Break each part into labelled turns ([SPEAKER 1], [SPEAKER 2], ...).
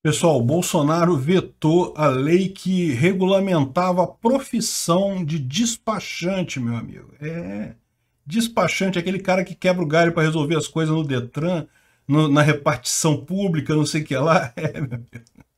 [SPEAKER 1] Pessoal, Bolsonaro vetou a lei que regulamentava a profissão de despachante, meu amigo. Despachante é aquele cara que quebra o galho para resolver as coisas no Detran, na repartição pública, não sei o que lá. Meu amigo.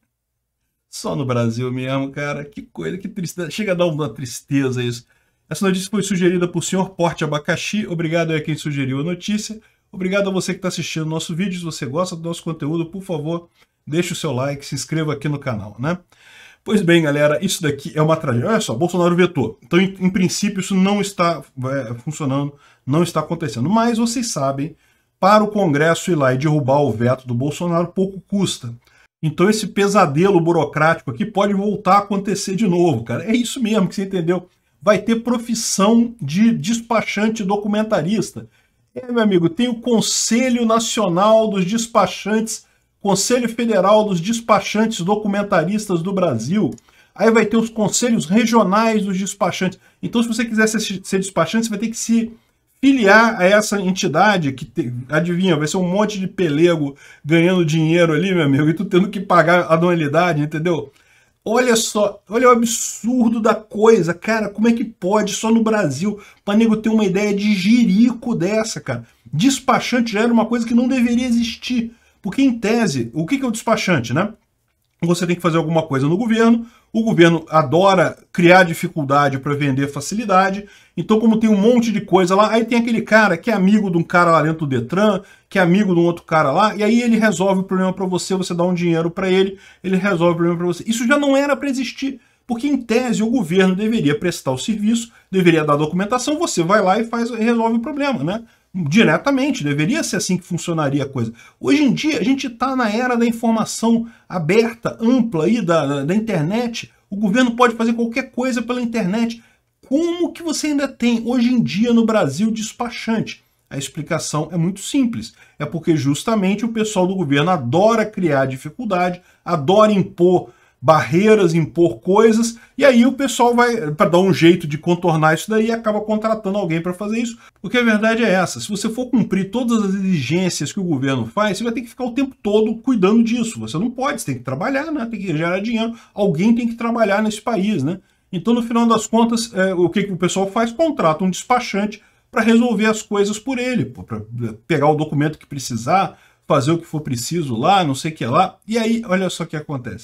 [SPEAKER 1] Só no Brasil mesmo, cara. Que coisa, que tristeza. Chega a dar uma tristeza isso. Essa notícia foi sugerida por Sr. Porte Abacaxi. Obrigado a quem sugeriu a notícia. Obrigado a você que está assistindo o nosso vídeo. Se você gosta do nosso conteúdo, por favor, deixe o seu like, se inscreva aqui no canal, né? Pois bem, galera, isso daqui é uma tragédia. Olha só, Bolsonaro vetou. Então, em princípio, isso não está funcionando, não está acontecendo. Mas vocês sabem, para o Congresso ir lá e derrubar o veto do Bolsonaro, pouco custa. Então, esse pesadelo burocrático aqui pode voltar a acontecer de novo, cara. É isso mesmo que você entendeu. Vai ter profissão de despachante documentarista. Meu amigo, tem o Conselho Nacional dos Despachantes, Conselho Federal dos Despachantes Documentaristas do Brasil. Aí vai ter os conselhos regionais dos despachantes. Então, se você quiser ser despachante, você vai ter que se filiar a essa entidade que, adivinha, vai ser um monte de pelego ganhando dinheiro ali, meu amigo, e tu tendo que pagar a anualidade, entendeu? Olha só, olha o absurdo da coisa, cara, como é que pode só no Brasil para nego ter uma ideia de jirico dessa, cara? Despachante já era uma coisa que não deveria existir, porque em tese, o que é o despachante, né? Você tem que fazer alguma coisa no governo, o governo adora criar dificuldade para vender facilidade, então como tem um monte de coisa lá, aí tem aquele cara que é amigo de um cara lá dentro do Detran, que é amigo de um outro cara lá, e aí ele resolve o problema para você, você dá um dinheiro para ele resolve o problema para você. Isso já não era para existir, porque em tese o governo deveria prestar o serviço, deveria dar documentação, você vai lá e resolve o problema, né? Diretamente, deveria ser assim que funcionaria a coisa. Hoje em dia, a gente está na era da informação aberta, ampla aí da internet. O governo pode fazer qualquer coisa pela internet. Como que você ainda tem, hoje em dia, no Brasil, despachante? A explicação é muito simples. É porque justamente o pessoal do governo adora criar dificuldade, adora impor barreiras, impor coisas, e aí o pessoal vai, para dar um jeito de contornar isso daí, acaba contratando alguém para fazer isso, porque a verdade é essa, se você for cumprir todas as exigências que o governo faz, você vai ter que ficar o tempo todo cuidando disso, você não pode, você tem que trabalhar, né? Tem que gerar dinheiro, alguém tem que trabalhar nesse país, né? Então, no final das contas, o que o pessoal faz? Contrata um despachante para resolver as coisas por ele, para pegar o documento que precisar, fazer o que for preciso lá, não sei o que lá, e aí, olha só o que acontece.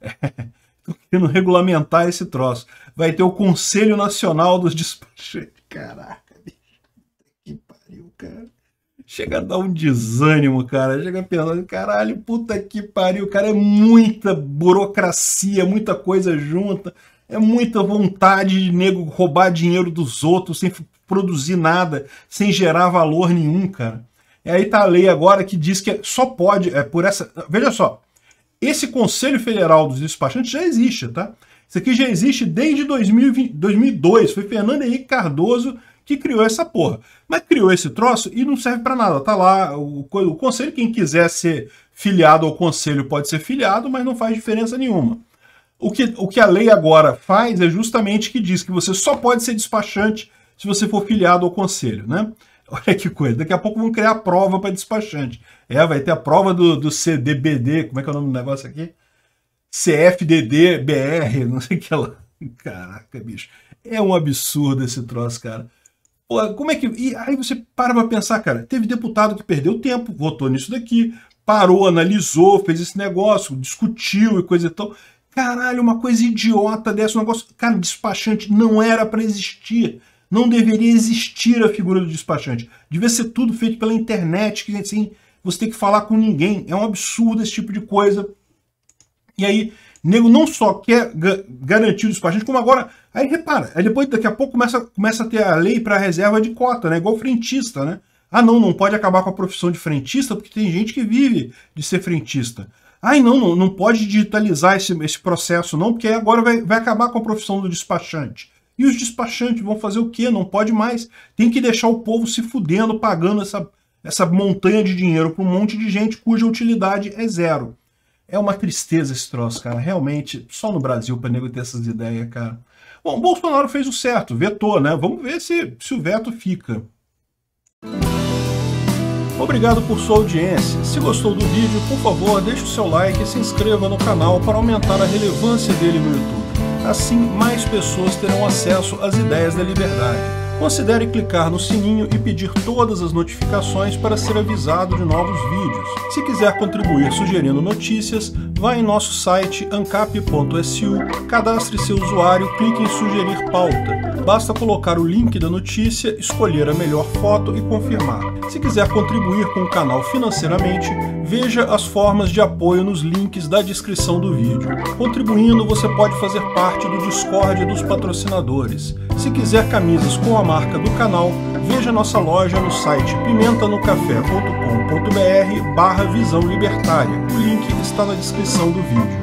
[SPEAKER 1] Estou querendo regulamentar esse troço. Vai ter o Conselho Nacional dos Despachantes. Caraca, bicho. Que pariu, cara. Chega a dar um desânimo, cara. Chega a pensar, caralho, puta que pariu, cara. É muita burocracia, muita coisa junta. É muita vontade de nego roubar dinheiro dos outros sem produzir nada, sem gerar valor nenhum, cara. E aí tá a lei agora que diz que só pode, por essa... Veja só. Esse Conselho Federal dos Despachantes já existe, tá? Isso aqui já existe desde 2002. Foi Fernando Henrique Cardoso que criou essa porra. Mas criou esse troço e não serve para nada. Tá lá o conselho, quem quiser ser filiado ao conselho pode ser filiado, mas não faz diferença nenhuma. O que a lei agora faz é justamente que diz que você só pode ser despachante se você for filiado ao conselho, né? Olha que coisa, daqui a pouco vão criar a prova para despachante. Vai ter a prova do CDBD, como é que é o nome do negócio aqui? CFDD-BR, não sei o que lá. Caraca, bicho. É um absurdo esse troço, cara. Pô, como é que... E aí você para pensar, cara, teve deputado que perdeu tempo, votou nisso daqui, parou, analisou, fez esse negócio, discutiu e coisa e tal. Caralho, uma coisa idiota dessa, um negócio... Cara, despachante não era para existir. Não deveria existir a figura do despachante. Devia ser tudo feito pela internet, que assim, você tem que falar com ninguém. É um absurdo esse tipo de coisa. E aí, nego não só quer garantir o despachante, como agora... Aí repara, aí depois daqui a pouco começa a ter a lei para reserva de cota, né? Igual frentista, né? Ah, não pode acabar com a profissão de frentista, porque tem gente que vive de ser frentista. Ai, não pode digitalizar esse processo, não, porque agora vai acabar com a profissão do despachante. E os despachantes vão fazer o quê? Não pode mais. Tem que deixar o povo se fudendo, pagando essa montanha de dinheiro para um monte de gente cuja utilidade é zero. É uma tristeza esse troço, cara. Realmente, só no Brasil para nego ter essas ideias, cara. Bom, Bolsonaro fez o certo, vetou, né? Vamos ver se o veto fica. Obrigado por sua audiência. Se gostou do vídeo, por favor, deixe o seu like e se inscreva no canal para aumentar a relevância dele no YouTube. Assim, mais pessoas terão acesso às ideias da liberdade. Considere clicar no sininho e pedir todas as notificações para ser avisado de novos vídeos. Se quiser contribuir sugerindo notícias, vá em nosso site ancap.su, cadastre seu usuário, clique em sugerir pauta. Basta colocar o link da notícia, escolher a melhor foto e confirmar. Se quiser contribuir com o canal financeiramente, veja as formas de apoio nos links da descrição do vídeo. Contribuindo, você pode fazer parte do Discord dos patrocinadores. Se quiser camisas com a marca do canal, veja nossa loja no site pimentanocafé.com.br/visão libertária. O link está na descrição do vídeo.